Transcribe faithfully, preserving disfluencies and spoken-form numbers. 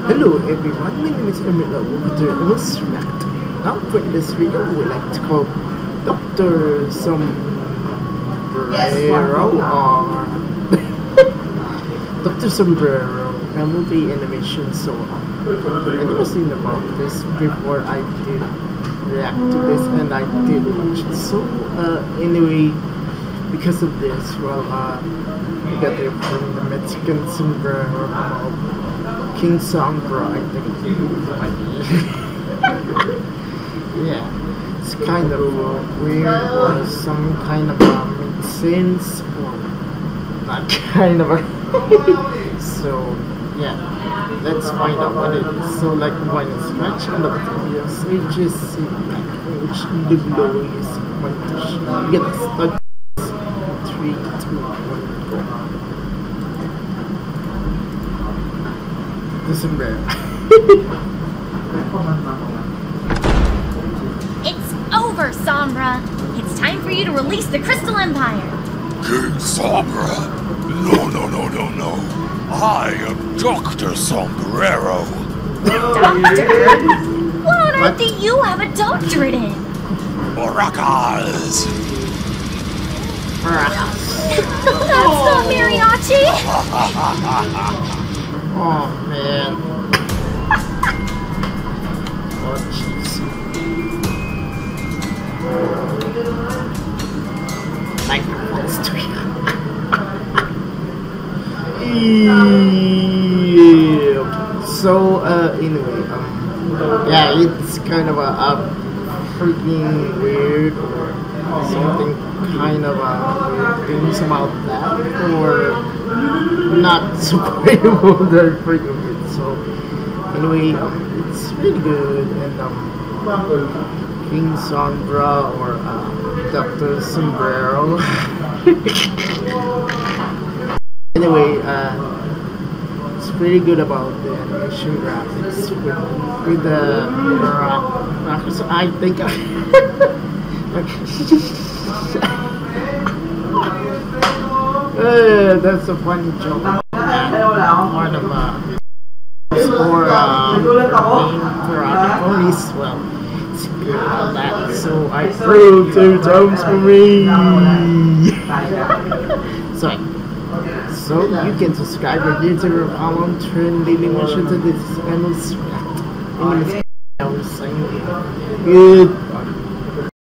Hello everyone, my name is Emil with the Emil's React. Now for this video we would like to call Doctor Sombrero or Doctor Sombrero M L P animation. So um, I never seen about this before I did react to this and I did watch it. So uh, anyway, because of this, well uh, we got it from the Mexican Sombrero called King Sombra, I think. Yeah, it's kind of uh, weird or some kind of uh, makes sense or not kind of a so yeah, let's find out what it is. So like when it's scratch on the videos, you just see like which the glow is going to show. Get us start. Three, two, one, go. December. It's over, Sombra. It's time for you to release the Crystal Empire. King Sombra? No, no, no, no, no. I am Doctor Sombrero. Doctor? What on earth do you have a doctorate in? Maracas. That's not mariachi. Oh man. Oh jeez. Microphones to you. Yeah. So uh anyway, um yeah, it's kind of a, a freaking weird or something kind of uh weird things about that or not super able to freaking it. So anyway, um, it's really good and um King Sombra or uh, Doctor Sombrero. Anyway, uh it's pretty good about the animation graphics with with the rock rockers. I think I Uh, that's a funny joke. Part of uh, or uh, police. Well, it's good about that. So I threw two times for me. so, so you can subscribe and YouTube follow turn daily mentions to this Emil's React. I was saying good.